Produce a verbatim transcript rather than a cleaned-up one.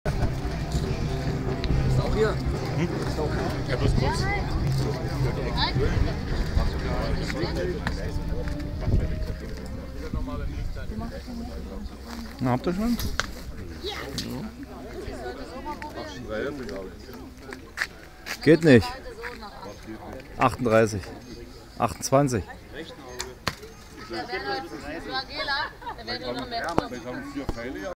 Ist auch hier? Hm? Ist auch hier? Ja, bloß kurz. Na, habt ihr schon? Ja. Geht nicht. achtunddreißig. achtundzwanzig. Der wäre noch mehr.